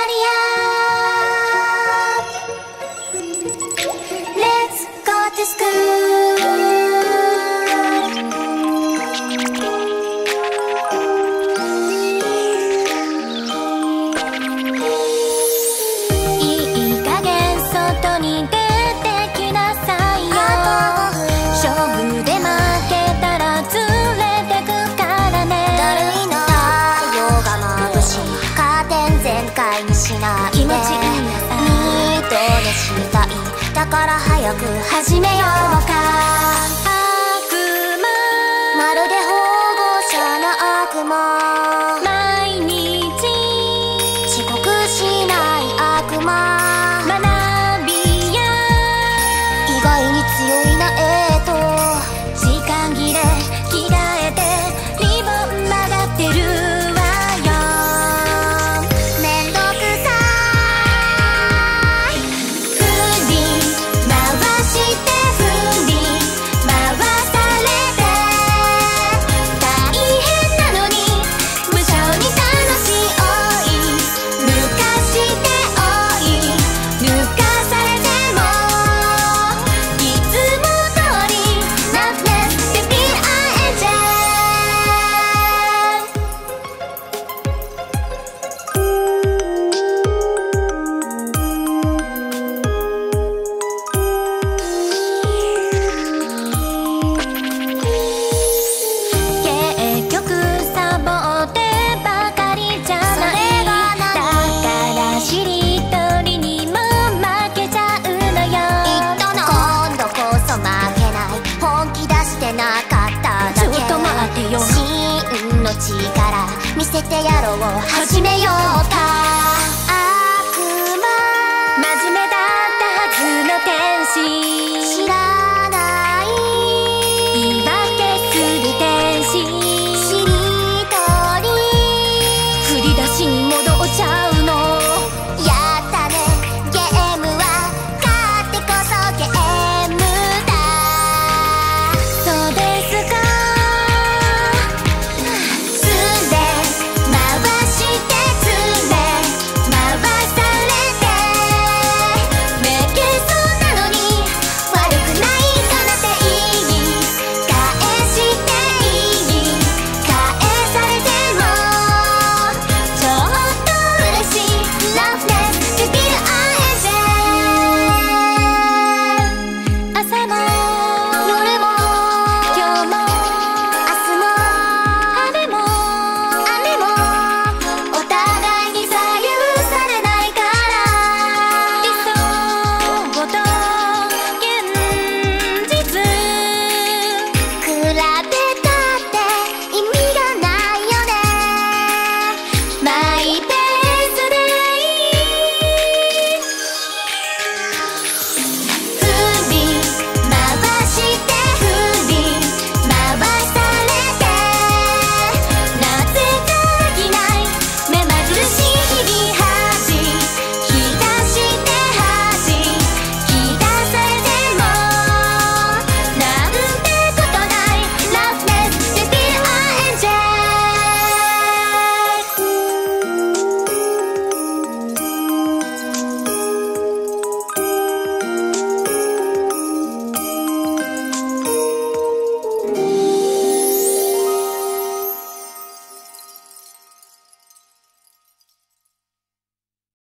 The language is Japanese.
Let's go to school. いい加減外に出てきなさいよ。勝負で負けたらずれてくからね。だるいな。太陽が眩しい。カーテン全開にしないで。気持ちいいなさ。ニートでしたい。だから早く始めようか。悪魔、まるで保護者の悪魔。毎日遅刻しない悪魔。学びや意外に強いな。時間切れ着替えてリボン曲がってるわよ。めんどくさい。振り回して振り回されて大変なのに無性に楽しい。おい抜かしておい抜かされてもいつも通り Nothing to be an angel。 結局サボってばかりじゃない。だからしりとりにも負けちゃうのよ。今度こそ負けない。本気出してなかっただけ。ちょっと待ってよ。真の力見せてやろう。始めようか。